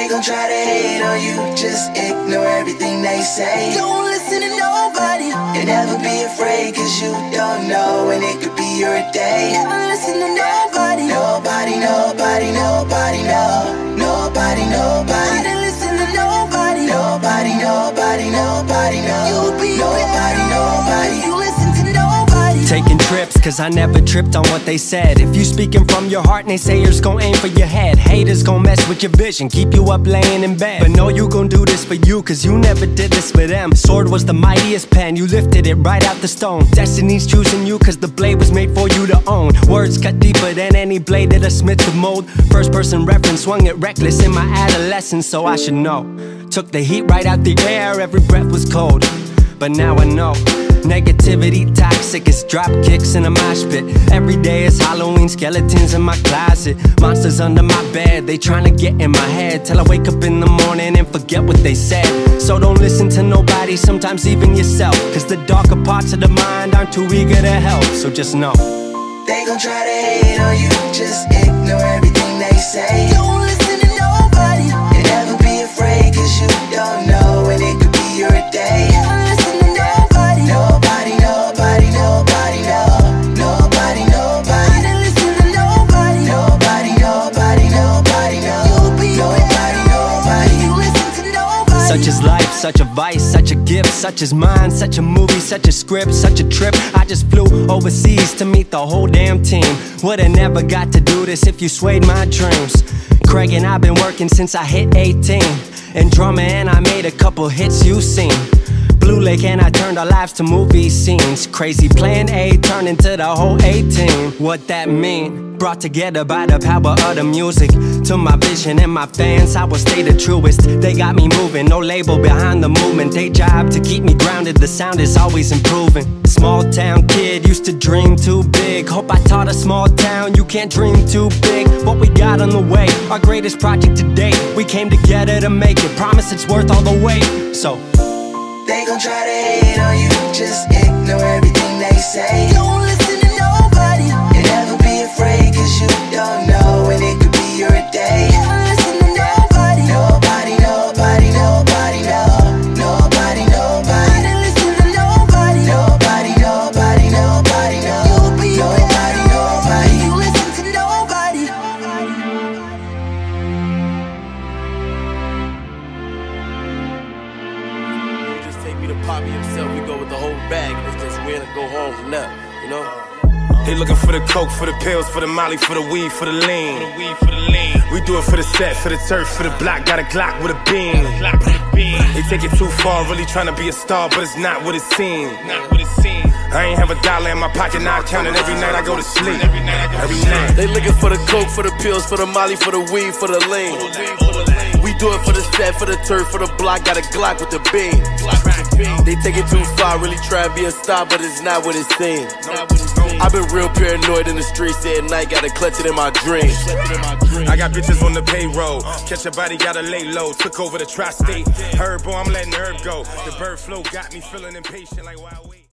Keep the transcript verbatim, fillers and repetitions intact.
They gon' try to hate on you, just ignore everything they say. Don't listen to nobody, and never be afraid, cause you don't know when it could be your day. never listen to nobody. Nobody, nobody, nobody, no. Nobody, I nobody. didn't listen to nobody. Nobody, nobody, nobody, no. You'll be Nobody, better nobody. if you listen to nobody. Taking trips, cause I never tripped on what they said. If you speaking from your heart, naysayers gon' aim for your head. Haters gon' mess with your vision, keep you up laying in bed. But no, you gon' do this for you, cause you never did this for them. Sword was the mightiest pen, you lifted it right out the stone. Destiny's choosing you, cause the blade was made for you to own. Words cut deeper than any blade that a smith could mold. First person reference, swung it reckless in my adolescence, so I should know. Took the heat right out the air, every breath was cold. But now I know, negativity toxic, it's drop kicks in a mosh pit. Every day is Halloween, skeletons in my closet, monsters under my bed, they tryna get in my head. Till I wake up in the morning and forget what they said. So don't listen to nobody, sometimes even yourself, cause the darker parts of the mind aren't too eager to help. So just know, they gon' try to hate on you, just ignore everything they say. Don't listen to nobody, and never be afraid, cause you don't know when it could be your day. never listen to nobody. Nobody, nobody, nobody, no. Nobody, I nobody. didn't listen to nobody. Nobody, nobody, nobody, no. You'll be Nobody, better nobody. if you listen to nobody. such is life, such a vice, such a gift, such is mine, such a movie, such a script, such a trip. I just flew overseas to meet the whole damn team. Would've never got to do this if you swayed my dreams. Craig and I've been working since I hit eighteen. And drumming and I made a couple hits you seen. Blue Lake and I turned our lives to movie scenes. Crazy plan A turned into the whole eighteen. What that mean? Brought together by the power of the music. To my vision and my fans, I will stay the truest. They got me moving, no label behind the movement. Day job to keep me grounded, the sound is always improving. Small town kid, used to dream too big. Hope I taught a small town, you can't dream too big. What we got on the way, our greatest project to date. We came together to make it, promise it's worth all the wait. So they gon' try to hate on you, just ignore everything they say. Don't listen to nobody, and never be afraid, cause you don't know when it could be your day. never listen to nobody. Nobody, nobody, nobody, no. Nobody, I nobody. didn't listen to nobody. Nobody, nobody, nobody, no. You'll be Nobody, better nobody. if you listen to nobody. Just take me to Poppy himself, we go with the whole bag, and it's just win and go home from there, you know? They looking for the coke, for the pills, for the molly, for the weed, for the lean. We do it for the set, for the turf, for the block. Got a Glock with a beam. They take it too far, really trying to be a star, but it's not what it seems. I ain't have a dollar in my pocket, now I count it every night I go to sleep. Every night. They looking for the coke, for the pills, for the molly, for the weed, for the lean. We do it for the set, for the turf, for the block. Got a Glock with the beam. They take it too far, really try to be a star, but it's not what it seems. I've been real paranoid in the streets at night, gotta clutch it in my dreams. I got bitches on the payroll. Catch a body, gotta lay low. Took over the tri-state. Herb, boy, I'm letting herb go. The bird flow got me feeling impatient like why wait.